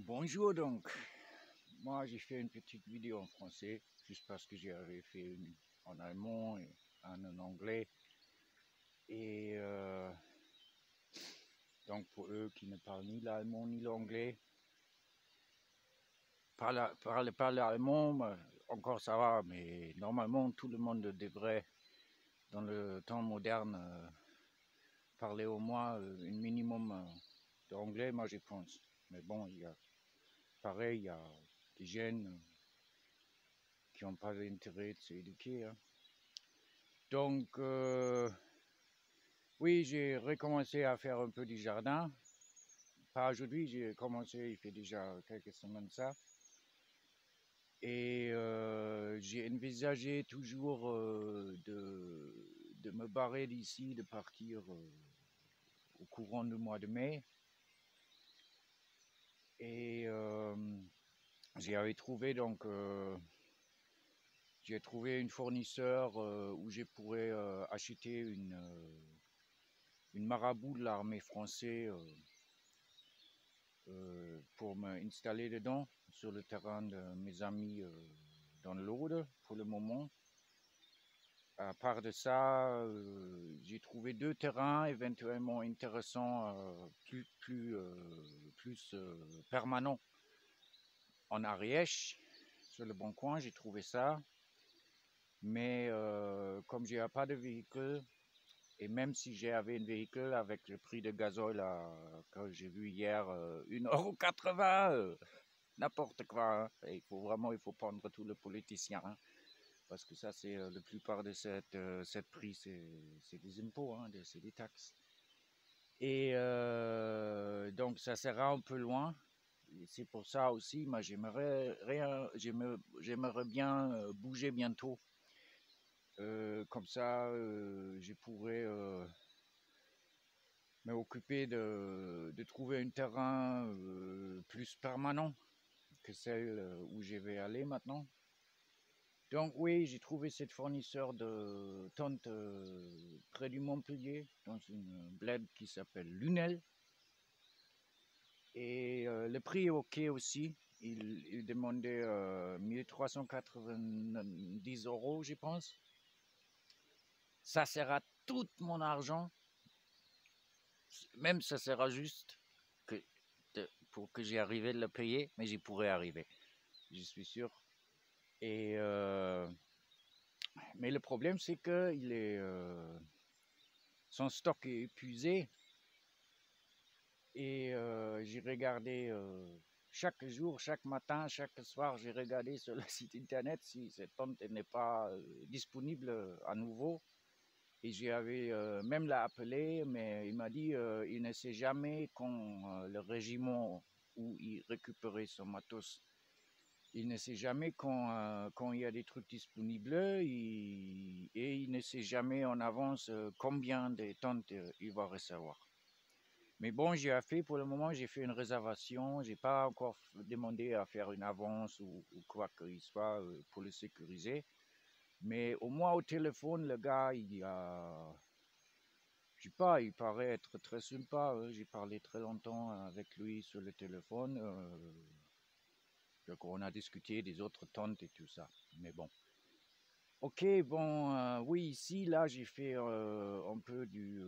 Bonjour donc, moi j'ai fait une petite vidéo en français, juste parce que j'avais fait une en allemand et en anglais. Et donc pour eux qui ne parlent ni l'allemand ni l'anglais, parler l'allemand, encore ça va, mais normalement tout le monde devrait, dans le temps moderne, parler au moins un minimum d'anglais, moi je pense. Mais bon, pareil, il y a des jeunes qui n'ont pas l'intérêt de s'éduquer, hein. Donc, oui, j'ai recommencé à faire un peu du jardin. Pas aujourd'hui, j'ai commencé, il fait déjà quelques semaines ça. Et j'ai envisagé toujours de me barrer d'ici, de partir au courant du mois de mai. Et j'ai trouvé donc j'ai trouvé une fournisseur où je pourrais acheter une marabout de l'armée française pour m'installer dedans sur le terrain de mes amis dans l'Aude pour le moment. À part de ça, j'ai trouvé deux terrains éventuellement intéressants, plus permanents en Ariège, sur le Bon Coin, j'ai trouvé ça. Mais comme je n'ai pas de véhicule, et même si j'avais un véhicule avec le prix de gasoil que j'ai vu hier, 1,80 €, n'importe quoi, hein. Il faut prendre tout le politicien, hein, parce que ça, c'est la plupart de cette prix, c'est des impôts, hein, c'est des taxes. Et donc, ça sera un peu loin. C'est pour ça aussi, moi, j'aimerais bien bouger bientôt. Comme ça, je pourrais m'occuper de trouver un terrain plus permanent que celle où je vais aller maintenant. Donc oui, j'ai trouvé cette fournisseur de tentes près du Montpellier, dans une bled qui s'appelle Lunel. Et le prix est ok aussi. Il demandait 1390 €, je pense. Ça sera tout mon argent. Même ça sera juste pour que j'y arrive à le payer, mais j'y pourrai arriver, je suis sûr. Et mais le problème, c'est que son stock est épuisé. Et j'ai regardé chaque jour, chaque matin, chaque soir, j'ai regardé sur le site internet si cette tente n'est pas disponible à nouveau. Et j'avais même l'a appelé, mais il m'a dit il ne sait jamais quand le régiment où il récupérait son matos, il ne sait jamais quand il y a des trucs disponibles et il ne sait jamais en avance combien de tentes il va recevoir. Mais bon, j'ai fait pour le moment, j'ai fait une réservation. J'ai pas encore demandé à faire une avance ou quoi qu'il soit pour le sécuriser. Mais au moins au téléphone, le gars, je sais pas, il paraît être très sympa. J'ai parlé très longtemps avec lui sur le téléphone. Donc on a discuté des autres tentes et tout ça. Mais bon. Ok, bon, oui, ici, là, j'ai fait un peu du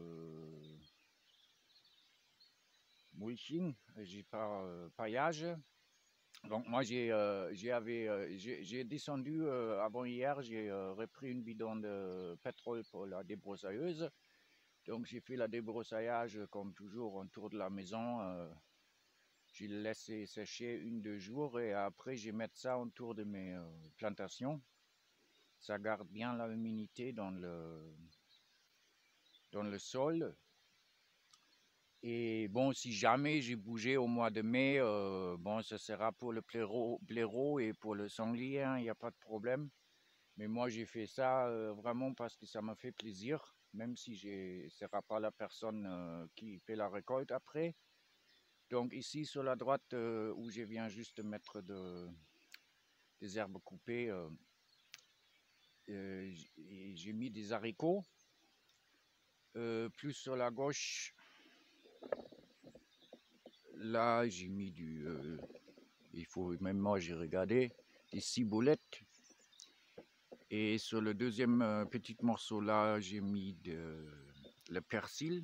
mulching, j'ai paillage. Donc moi j'ai descendu avant hier, j'ai repris une bidon de pétrole pour la débroussailleuse. Donc j'ai fait la débroussaillage comme toujours autour de la maison. J'ai laissé sécher 1-2 jours et après je mets ça autour de mes plantations. Ça garde bien l'humidité dans le sol. Et bon, si jamais j'ai bougé au mois de mai, bon, ce sera pour le blaireau et pour le sanglier, hein, il n'y a pas de problème. Mais moi, j'ai fait ça vraiment parce que ça m'a fait plaisir, même si je ne serai pas la personne qui fait la récolte après. Donc ici, sur la droite, où je viens juste mettre des herbes coupées, j'ai mis des haricots. Plus sur la gauche, là, j'ai mis il faut, même moi, j'ai regardé, des ciboulettes. Et sur le deuxième petit morceau là, j'ai mis le persil.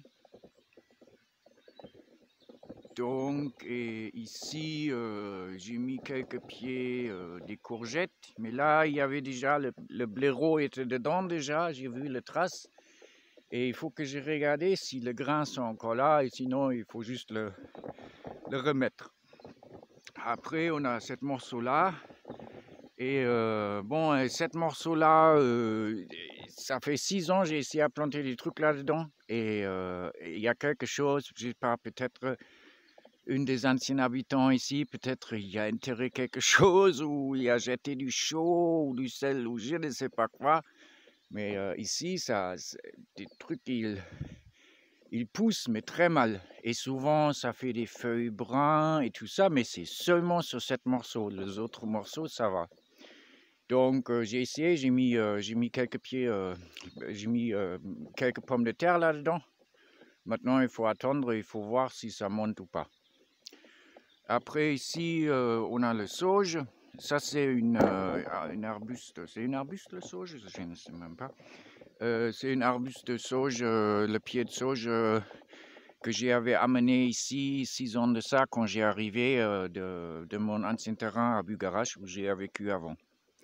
Donc, et ici, j'ai mis quelques pieds des courgettes. Mais là, il y avait déjà, le blaireau était dedans déjà, j'ai vu les traces. Et il faut que j'ai regardé si les grains sont encore là, et sinon, il faut juste le remettre. Après, on a ce morceau-là. Et bon, cette morceau-là, ça fait 6 ans que j'ai essayé à planter des trucs là-dedans. Et il y a quelque chose, je sais pas, peut-être une des anciens habitants ici, peut-être il y a enterré quelque chose, ou il a jeté du chaux, ou du sel, ou je ne sais pas quoi. Mais ici, des trucs, ils poussent, mais très mal. Et souvent, ça fait des feuilles brunes et tout ça, mais c'est seulement sur ce morceau. Les autres morceaux, ça va. Donc j'ai essayé, j'ai mis quelques pieds, j'ai mis quelques pommes de terre là-dedans. Maintenant, il faut attendre, il faut voir si ça monte ou pas. Après, ici, on a le sauge. Ça, c'est une arbuste. C'est une arbuste, le sauge? Je ne sais même pas. C'est une arbuste de sauge, le pied de sauge que j'avais amené ici 6 ans de ça, quand j'ai arrivé de mon ancien terrain à Bugarache, où j'ai vécu avant.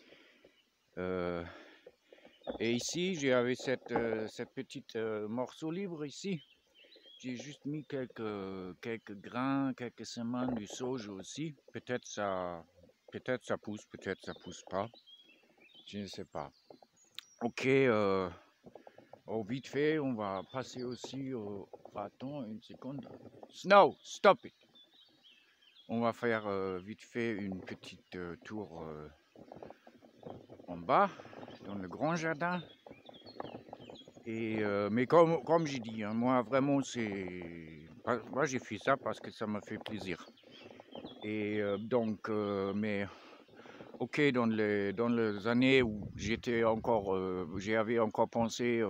Et ici, j'avais cette petite morceau libre ici. J'ai juste mis quelques grains, quelques semences du sauge aussi. Peut-être ça pousse, peut-être ça pousse pas. Je ne sais pas. Ok, vite fait, on va passer aussi au... Attends une seconde. Snow, stop it! On va faire vite fait une petite tour en bas, dans le grand jardin. Et, mais comme j'ai dit, hein, moi vraiment moi j'ai fait ça parce que ça me fait plaisir. Et donc, mais ok, dans les années où j'étais encore, j'avais encore pensé,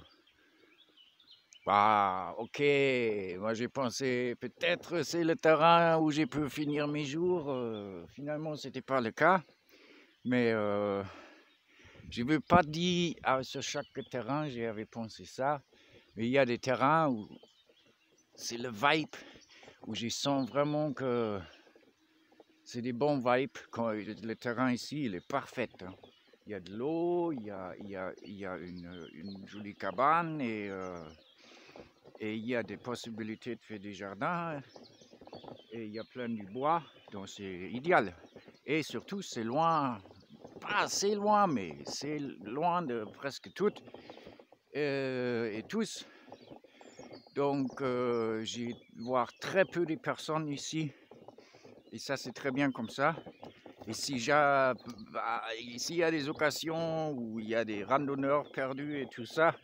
bah ok, moi j'ai pensé peut-être c'est le terrain où j'ai pu finir mes jours. Finalement, c'était pas le cas, mais je ne veux pas dire sur chaque terrain j'avais pensé ça. Mais il y a des terrains où c'est le vibe, où je sens vraiment que c'est des bons vibes. Quand le terrain ici, il est parfait. Hein. Il y a de l'eau, il y a une jolie cabane et il y a des possibilités de faire des jardins. Et il y a plein du bois, donc c'est idéal. Et surtout, c'est loin, pas assez loin, mais c'est loin de presque toutes et tous. Donc, j'ai voir très peu de personnes ici. Et ça, c'est très bien comme ça. Et s'il y a des occasions où il y a des randonneurs perdus et tout ça,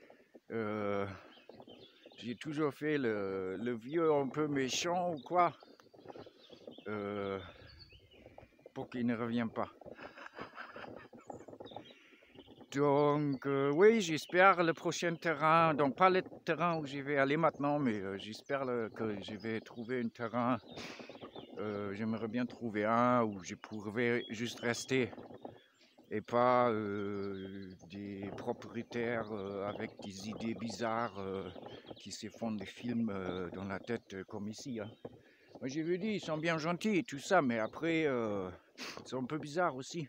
j'ai toujours fait le vieux un peu méchant ou quoi, pour qu'il ne revienne pas. Donc, oui, j'espère le prochain terrain, donc pas le terrain où je vais aller maintenant, mais j'espère que je vais trouver un terrain. J'aimerais bien trouver un où je pourrais juste rester et pas des propriétaires avec des idées bizarres qui se font des films dans la tête comme ici. Hein. Moi, j'ai vu dire, ils sont bien gentils et tout ça, mais après, ils sont un peu bizarres aussi.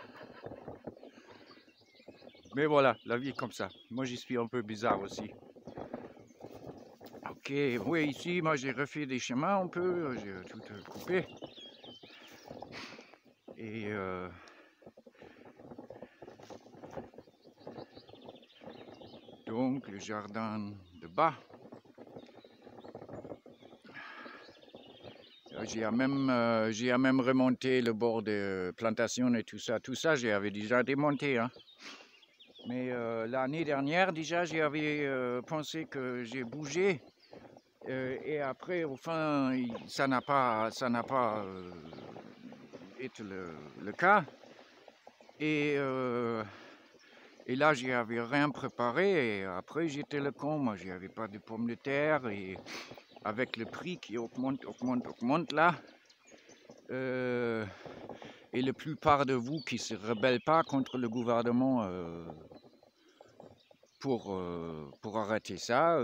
Mais voilà, la vie est comme ça. Moi, j'y suis un peu bizarre aussi. Ok, oui, ici, moi, j'ai refait des chemins un peu, j'ai tout coupé. Et donc, le jardin de bas. J'ai même remonté le bord de plantation et tout ça. Tout ça, j'avais déjà démonté. Hein. Mais l'année dernière, déjà, j'avais pensé que j'ai bougé. Et après, au fin, ça n'a pas été le cas. Et là, j'avais rien préparé. Et après, j'étais le con. Moi, j'avais pas de pommes de terre. Et avec le prix qui augmente là, et la plupart de vous qui ne se rebellent pas contre le gouvernement pour arrêter ça,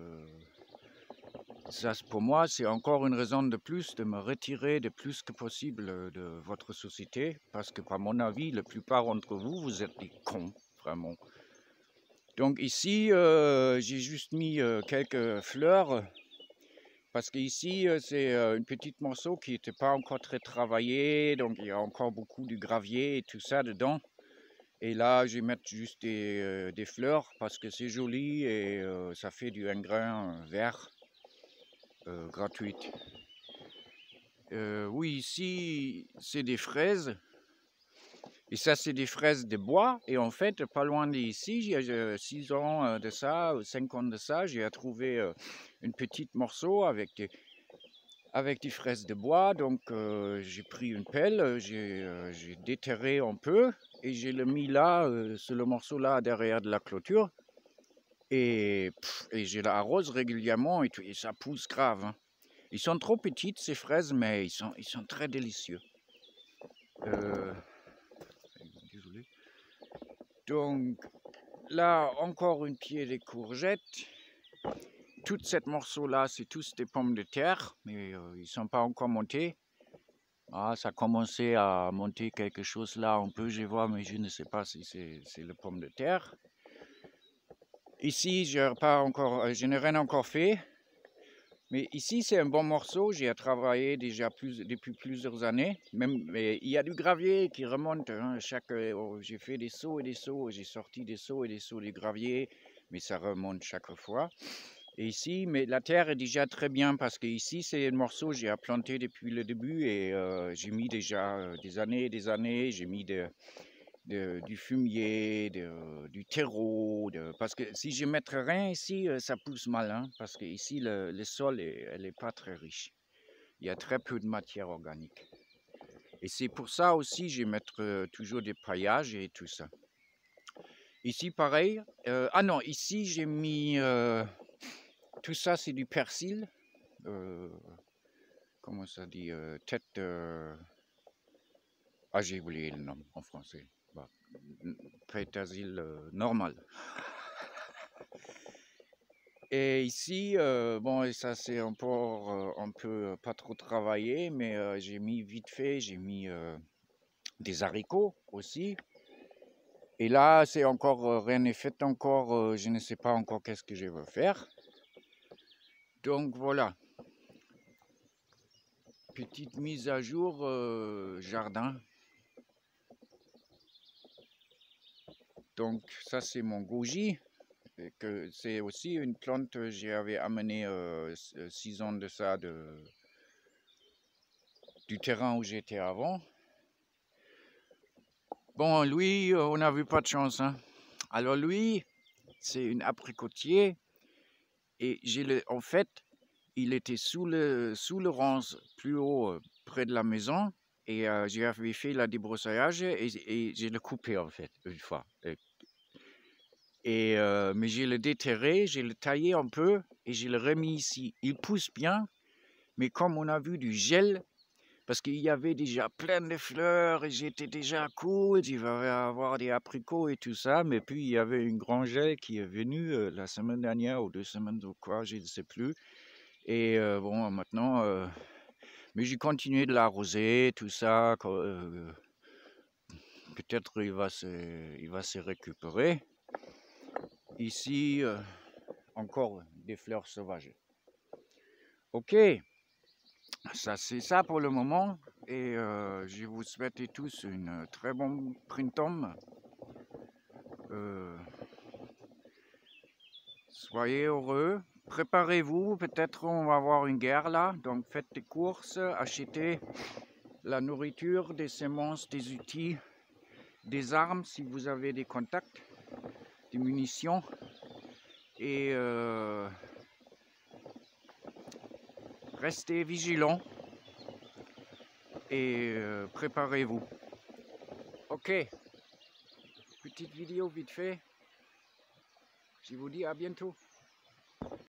pour moi, c'est encore une raison de plus de me retirer le plus que possible de votre société, parce que, par mon avis, la plupart d'entre vous, vous êtes des cons, vraiment. Donc ici, j'ai juste mis quelques fleurs, parce qu'ici, c'est un petit morceau qui n'était pas encore très travaillé, donc il y a encore beaucoup de gravier et tout ça dedans. Et là, je vais mettre juste des fleurs, parce que c'est joli et ça fait du engrain vert. Gratuite. Oui, ici, c'est des fraises. Et ça, c'est des fraises de bois. Et en fait, pas loin d'ici, il y a 6 ans de ça, 5 ans de ça, j'ai trouvé un petit morceau avec des fraises de bois. Donc, j'ai pris une pelle, j'ai déterré un peu et j'ai le mis là, sur le morceau là, derrière de la clôture. Et je l'arrose régulièrement et ça pousse grave. Hein. Ils sont trop petites ces fraises, mais ils sont très délicieux. Désolé. Donc là, encore une pied de courgettes. Tout cette morceau-là, c'est tous des pommes de terre, mais ils ne sont pas encore montés. Ah, ça a commencé à monter quelque chose là un peu, je vois, mais je ne sais pas si c'est le pomme de terre. Ici, je n'ai rien encore fait. Mais ici, c'est un bon morceau. J'ai travaillé déjà depuis plusieurs années. Mais il y a du gravier qui remonte. Hein. J'ai fait des sauts et des sauts. J'ai sorti des sauts et des sauts de gravier. Mais ça remonte chaque fois. Et ici, mais la terre est déjà très bien parce que ici, c'est un morceau que j'ai planté depuis le début. Et j'ai mis déjà des années et des années. J'ai mis du fumier, du terreau, parce que si je ne mets rien ici, ça pousse mal, hein, parce que ici le sol elle n'est pas très riche. Il y a très peu de matière organique. Et c'est pour ça aussi je vais mettre toujours des paillages et tout ça. Ici pareil. Ah non, ici j'ai mis tout ça, c'est du persil. Comment ça dit tête. Ah, j'ai oublié le nom en français. Bah, persil normal. Et ici, bon, et ça c'est encore un peu pas trop travaillé, mais j'ai mis vite fait, j'ai mis des haricots aussi. Et là, c'est encore rien n'est fait encore, je ne sais pas encore qu'est-ce que je veux faire. Donc voilà, petite mise à jour jardin. Donc ça c'est mon goji. Que c'est aussi une plante que j'avais amené 6 ans de ça du terrain où j'étais avant. Bon, lui, on n'a vu pas de chance. Hein. Alors lui, c'est une abricotier et en fait, il était sous le ronce plus haut près de la maison et j'avais fait la débroussaillage et j'ai le coupé en fait une fois. Mais j'ai le déterré, j'ai le taillé un peu et j'ai le remis ici. Il pousse bien, mais comme on a vu du gel, parce qu'il y avait déjà plein de fleurs et j'étais déjà cool, il va y avoir des abricots et tout ça, mais puis il y avait une grande gel qui est venue la semaine dernière ou 2 semaines ou quoi, je ne sais plus. Et bon, maintenant, mais j'ai continué de l'arroser, tout ça, peut-être il va se récupérer. Ici, encore des fleurs sauvages. Ok, ça c'est ça pour le moment. Et je vous souhaite tous une très bonne printemps. Soyez heureux. Préparez-vous, peut-être on va avoir une guerre là. Donc faites des courses, achetez la nourriture, des semences, des outils, des armes si vous avez des contacts, des munitions. Et restez vigilants. Et préparez-vous. Ok, petite vidéo vite fait. Je vous dis à bientôt.